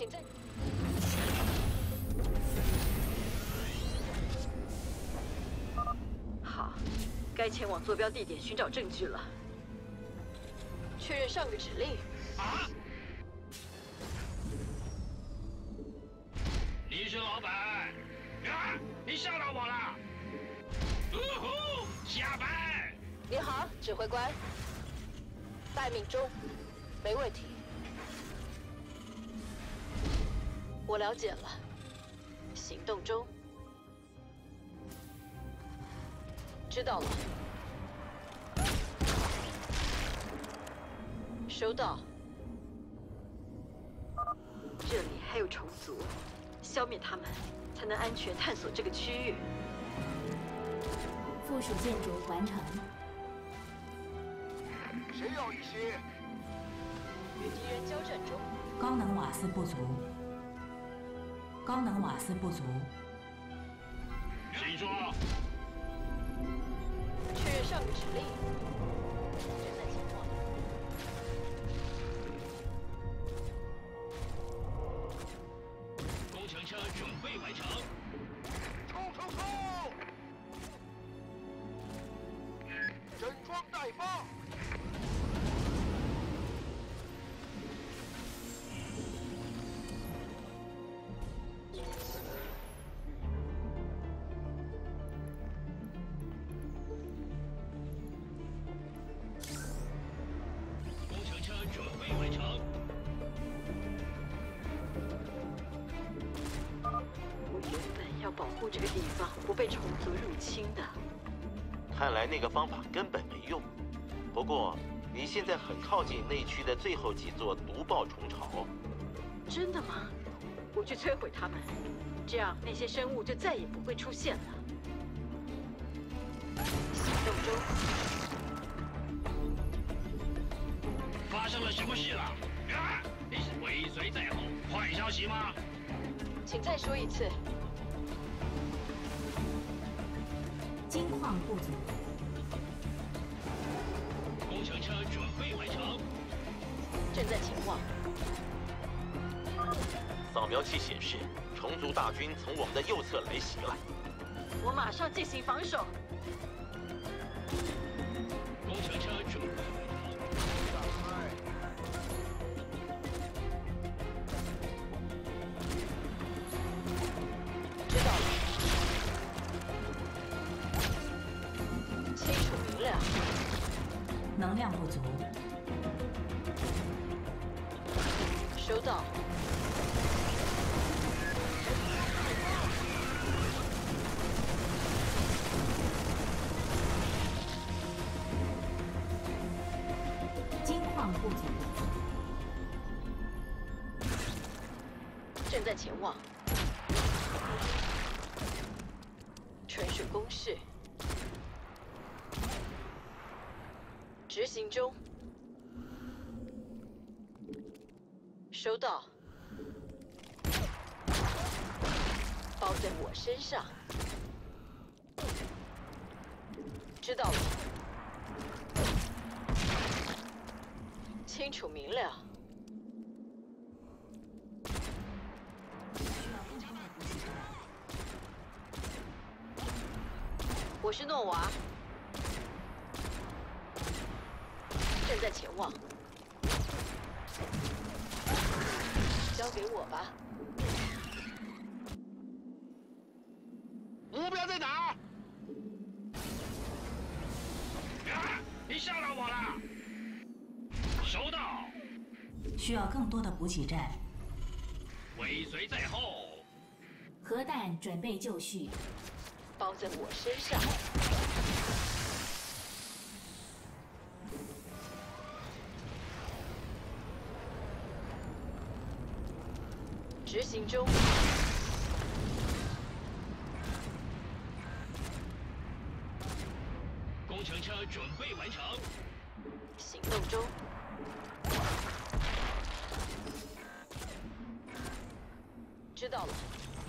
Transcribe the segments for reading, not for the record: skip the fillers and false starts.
请在。好，该前往坐标地点寻找证据了。确认上个指令。 啊！你是老板？啊！你吓到我了！下班。 你好，指挥官。待命中，没问题。我了解了，行动中。知道了。收到。这里还有虫族，消灭他们，才能安全探索这个区域。 附属建筑完成。 谁要一些？ 与敌人交战中。 高能瓦斯不足。高能瓦斯不足。 请说。 确认上个指令。正在前往。 工程车准备完成。 冲冲冲！整装待发。 工程车准备完成。 我原本要保护这个地方不被虫族入侵的。 看来那个方法根本没用。不过，你现在很靠近内区的最后几座毒爆虫巢。 真的吗？我去摧毁它们，这样那些生物就再也不会出现了。行动中。 发生了什么事了？啊！你是尾随在后，坏消息吗？ 请再说一次。 金矿不足。 工程车准备完成。 正在前往。 扫描器显示，虫族大军从我们的右侧来袭了。 我马上进行防守。 工程车准备完成。 知道了。清楚明了。 能量不足。 收到。 金矿不足。 正在前往。纯属公事。执行中。收到。包在我身上。知道了。清楚明了。我是诺娃。正在前往。交给我吧。 目标在哪？ 啊！你吓到我了。收到。 需要更多的补给站。 尾随在后。 核弹准备就绪。 包在我身上。执行中。 工程车准备完成。 行动中。知道了。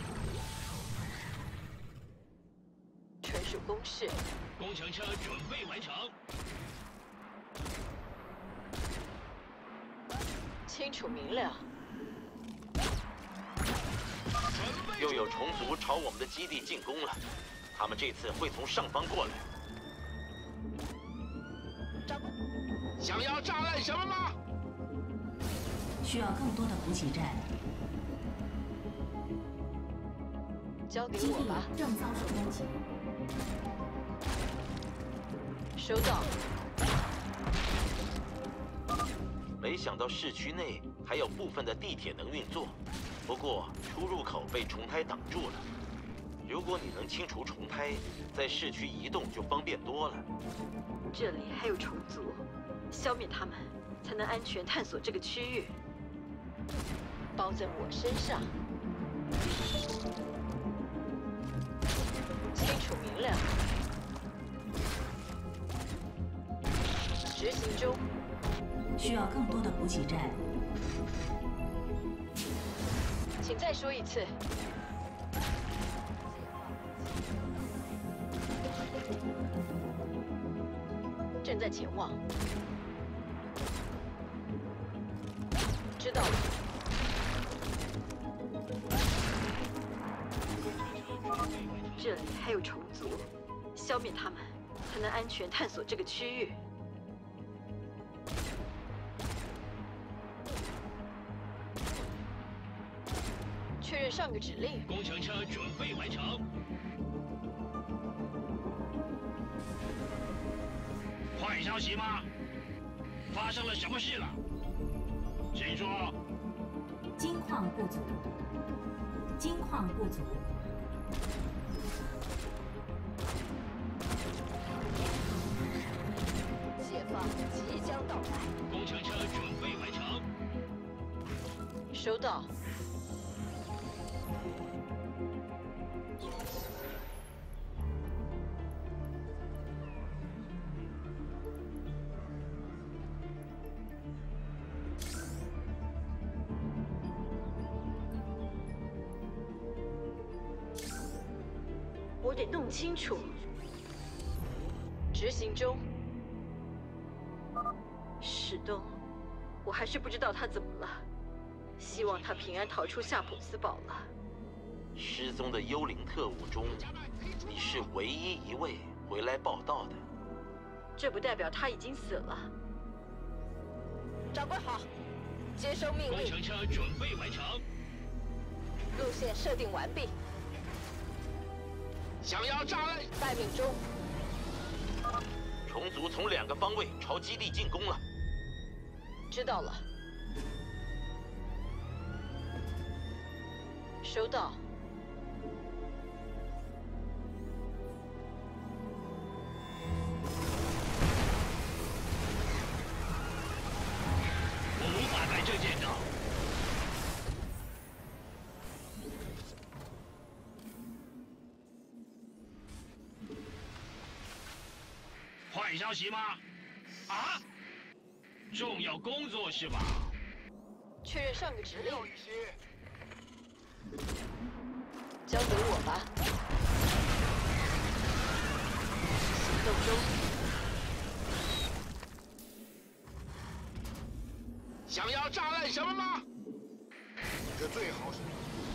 纯属公事。 工程车准备完成。 清楚明了。 又有虫族朝我们的基地进攻了，他们这次会从上方过来。 想要炸烂什么吗？ 需要更多的补给站。 交给基地我吧。 正遭受攻击。 收到。 没想到市区内还有部分的地铁能运作，不过出入口被虫胎挡住了。如果你能清除虫胎，在市区移动就方便多了。 这里还有虫族，消灭他们，才能安全探索这个区域。包在我身上。清楚明了。执行中。 需要更多的补给站。 请再说一次。正在前往。知道了。这里还有虫族，消灭他们，才能安全探索这个区域。确认上个指令。 工程车准备完成。坏消息吗？发生了什么事了？请说。 金矿不足。金矿不足。 解放即将到来。 工程车准备完成。 收到。我得弄清楚。执行中。史东，我还是不知道他怎么了。希望他平安逃出夏普斯堡了。 失踪的幽灵特务中，你是唯一一位回来报道的。 这不代表他已经死了。长官好，接收命令。 工程车准备完成。 路线设定完毕。 想要炸烂？ 待命中。 虫族从2个方位朝基地进攻了。 知道了。收到。 我无法在这见到。坏消息吗？啊？重要工作是吧？ 确认上个指令。 要一些。 交给我吧。行动中。 想要炸烂什么吗？这最好是。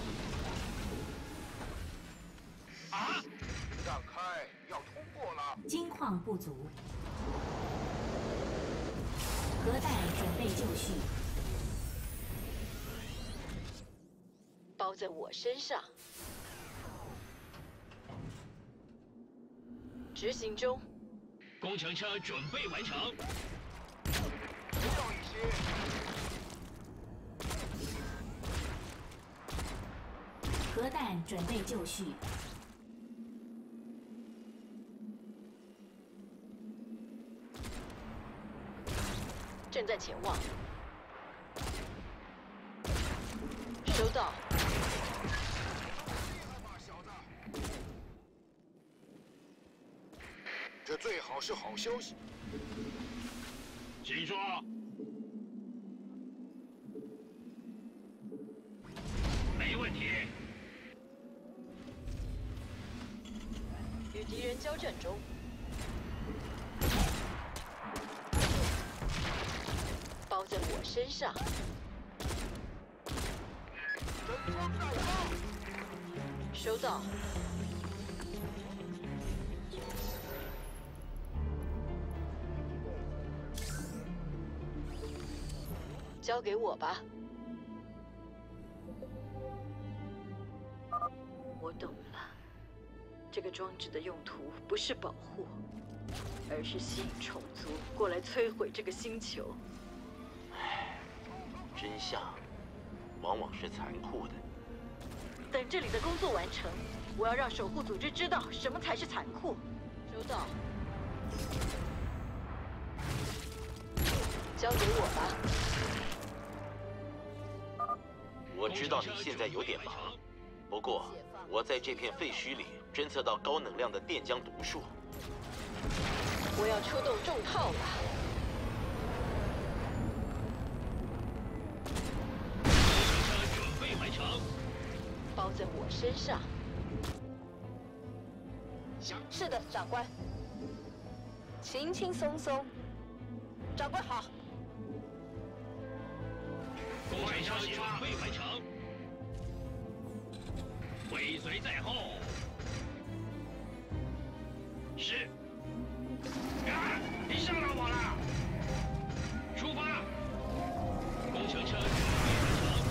啊！ 让开，要通过了。 金矿不足。核弹准备就绪。 包在我身上。执行中。 工程车准备完成。 要一些。 核弹准备就绪。 正在前往。收到。 这最好是好消息。 请说。没问题。 与敌人交战中。包在我身上。 人装待发。 收到。交给我吧。我懂了，这个装置的用途不是保护，而是吸引虫族过来摧毁这个星球。 唉，真相往往是残酷的。 等这里的工作完成，我要让守护组织知道什么才是残酷。收到。交给我吧。 我知道你现在有点忙，不过我在这片废墟里侦测到高能量的电浆毒素。 我要出动重炮了。 准备完成。 包在我身上。是的，长官。轻轻松松。长官好。 工程车准备完成。尾随在后。是。啊！你吓到我了！出发！工程车准备完成。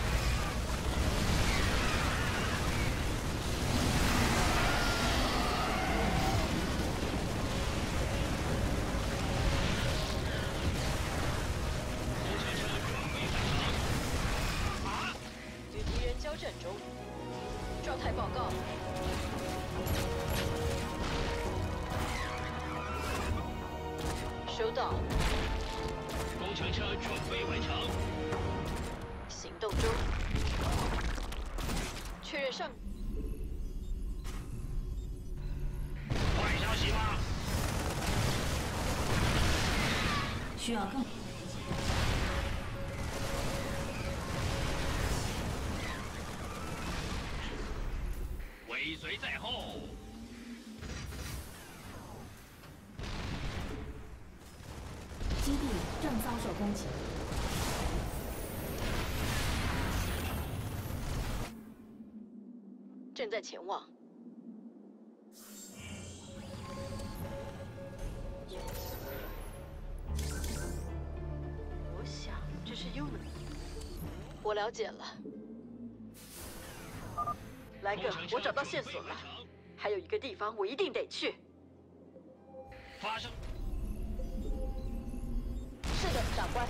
工程车准备完成。啊！ 与敌人交战中。状态报告。收到。 工程车准备完成。 行动中。确认上。 坏消息吗？ 需要更。 尾随在后。 基地正遭受攻击。 正在前往。我想这是优能。我了解了。莱格，我找到线索了。还有一个地方我一定得去。 发生。 是的，长官。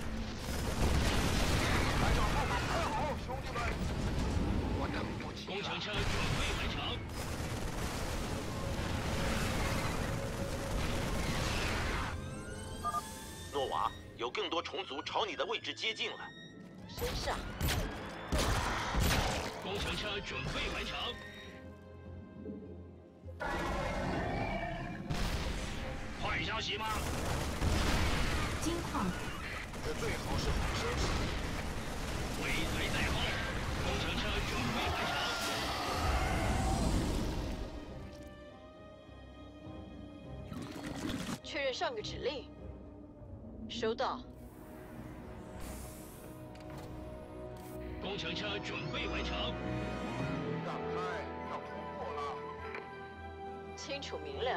来到后面看好，兄弟们！我等不及了。 工程车准备完成。 诺瓦，有更多虫族朝你的位置接近了。 身上。 工程车准备完成。坏消息吗？ 金矿。 这最好是好消息。 尾随在后。工程车准备完成。确认上个指令。收到。 工程车准备完成。 让开，要突破了。 清楚明了。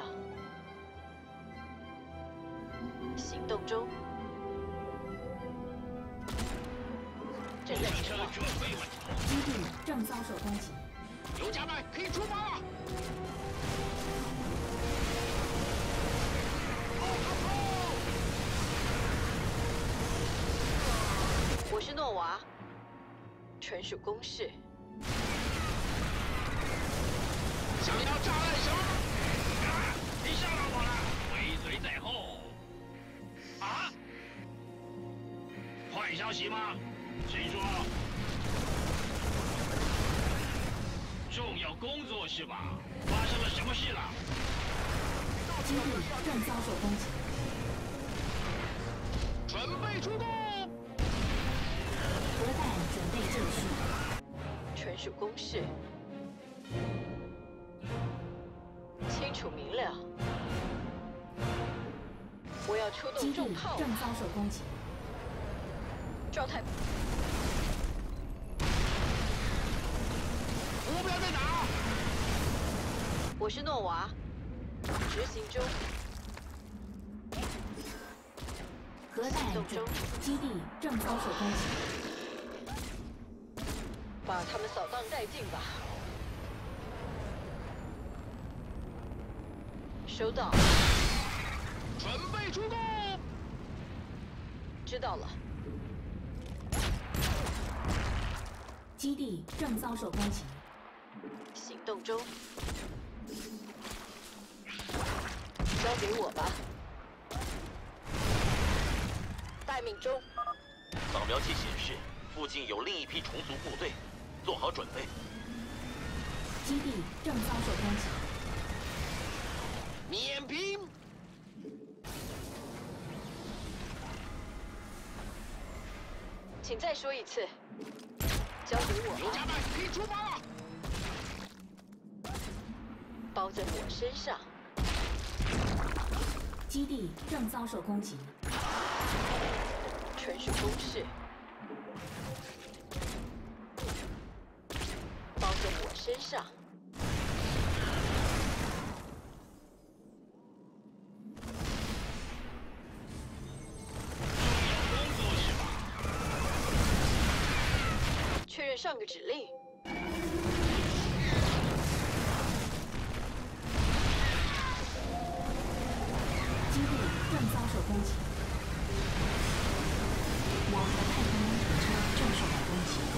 行动中。正在前往。 准备完成。 基地正遭受攻击。 游家们可以出发了。 我是诺瓦。纯属公事。 想要炸弹什么？ 你吓到我了！尾随在后。啊？坏消息吗？谁说？重要工作是吧？发生了什么事了？ 基地正遭受攻击。 准备出动。 核弹准备就绪。 纯属公事。清楚明了。我要出动重炮。 正遭受攻击。 状态。 目标在哪？ 我是诺瓦，执行中。 核弹准基地正遭受攻击， 把他们扫荡殆尽吧。收到， 准备出动。 知道了。 基地正遭受攻击， 行动中。交给我吧。待命中。 扫描器显示，附近有另一批虫族部队，做好准备。 基地正遭受攻击， 碾平。 请再说一次。交给我吧。 游家们可以出发了。 包在我身上。 基地正遭受攻击， 纯属公事。包在我身上。确认上个指令。 基地正遭受攻击，我和太空工程车正受到攻击。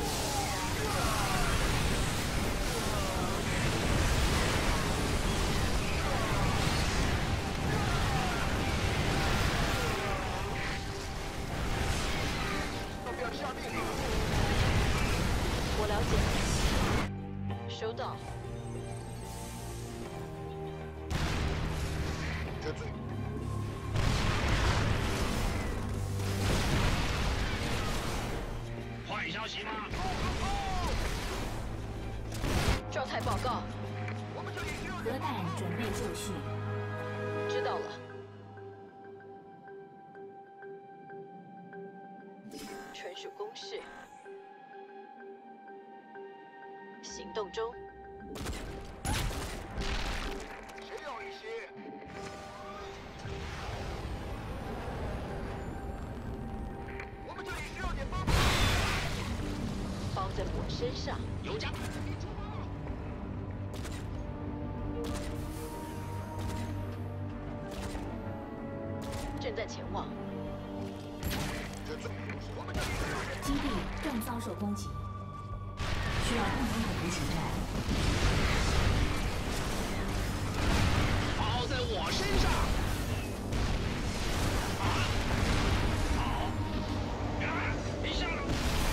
要不要下命令？ 我了解。收到。 这最。 坏消息吗？ 状态报告。 我们这里只有核弹准备就绪， 知道了。纯属公事。行动中。 谁要一些？我们这里需要点帮忙。 包在我身上。 游家们可以出发了。 正在前往。 这最我们这里需要点。 基地正遭受攻击，需要更多的补给站。 包在我身上。好。别下了。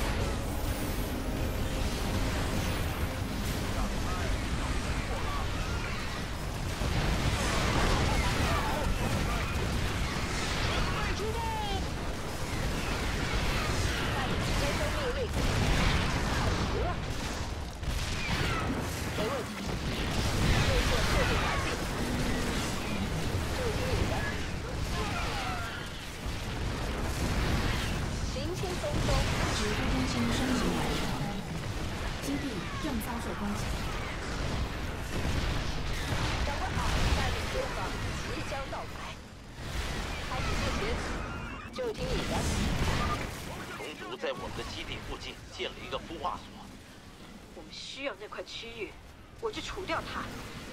就听你的。 虫族在我们的基地附近建了一个孵化所。 我们需要那块区域，我就除掉它。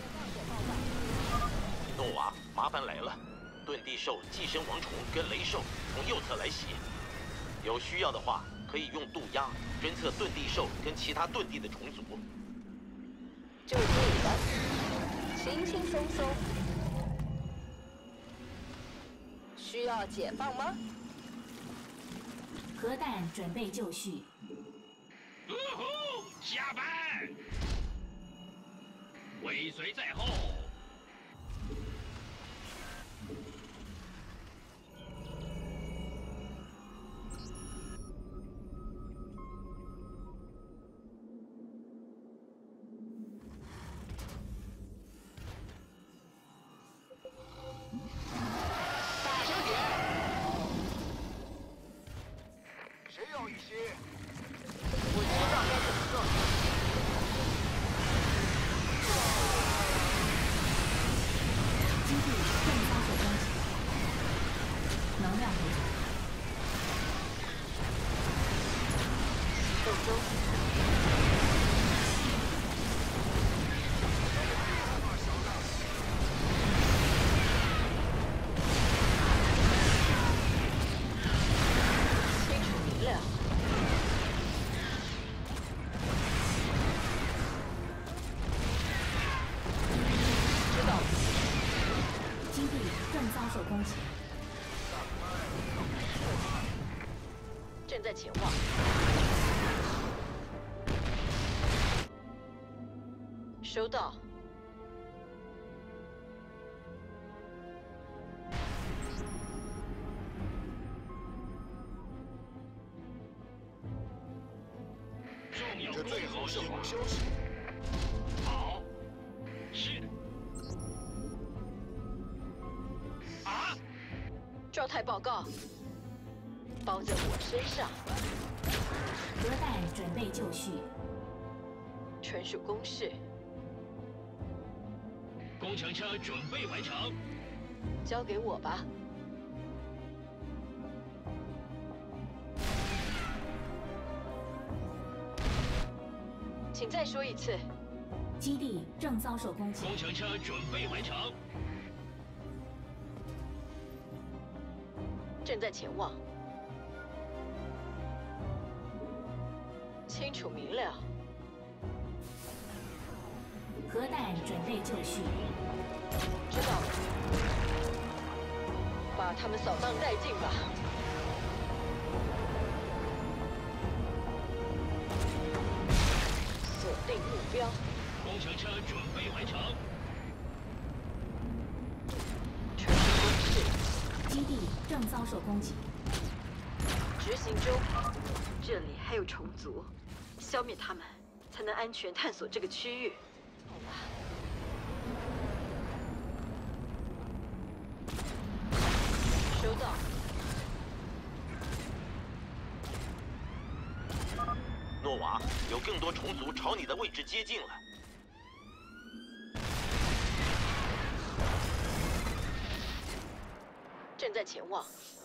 诺瓦，麻烦来了。遁地兽、寄生王虫跟雷兽从右侧来袭。有需要的话，可以用渡鸦侦测遁地兽跟其他遁地的虫族。 就听你的，轻轻松松。需要解放吗？ 核弹准备就绪。 呜呼，下班！尾随在后。 谁要一些？ 我知道该怎么做。 踪。清楚明了。知道了。 基地正遭受攻击。 正在前往。收到。 重要这最好是好消息。 好，是。啊！ 状态报告。包在我身上。 核弹准备就绪。 纯属公事。 工程车准备完成。 交给我吧。请再说一次。 基地正遭受攻击。 工程车准备完成。 正在前往。清楚明了。 核弹准备就绪。 知道了。把他们扫荡殆尽吧。锁定目标。 工程车准备完成。 纯属公事。 基地正遭受攻击。 执行中。这里还有虫族，消灭他们，才能安全探索这个区域。好吧。收到。 诺瓦，有更多虫族朝你的位置接近了。 正在前往。